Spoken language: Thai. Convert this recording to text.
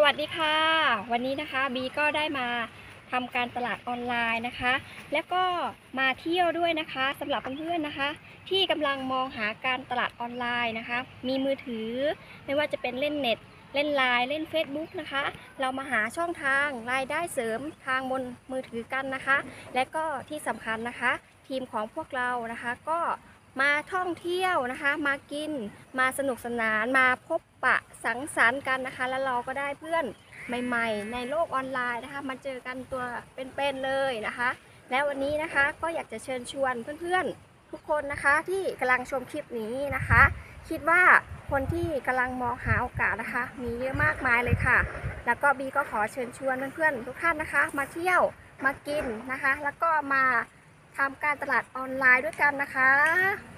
วัสดีค่ะวันนี้นะคะบีก็ได้มาทำการตลาดออนไลน์นะคะแล้วก็มาเที่ยวด้วยนะคะสำหรับเพื่อนๆนะคะที่กำลังมองหาการตลาดออนไลน์นะคะมีมือถือไม่ว่าจะเป็นเล่นเน็ตเล่นไลน์เล่น Facebook นะคะเรามาหาช่องทางรายได้เสริมทางบนมือถือกันนะคะและก็ที่สำคัญนะคะทีมของพวกเรานะคะก็มาท่องเที่ยวนะคะมากินมาสนุกสนานมาพบปะสังสรรค์กันนะคะแล้วเราก็ได้เพื่อนใหม่ๆในโลกออนไลน์นะคะมาเจอกันตัวเป็นๆเลยนะคะแล้ววันนี้นะคะก็อยากจะเชิญชวนเพื่อนๆทุกคนนะคะที่กำลังชมคลิปนี้นะคะคิดว่าคนที่กำลังมองหาโอกาสนะคะมีเยอะมากมายเลยค่ะแล้วก็บีก็ขอเชิญชวนเพื่อนๆทุกท่านนะคะมาเที่ยวมากินนะคะแล้วก็มาทำการตลาดออนไลน์ด้วยกันนะคะ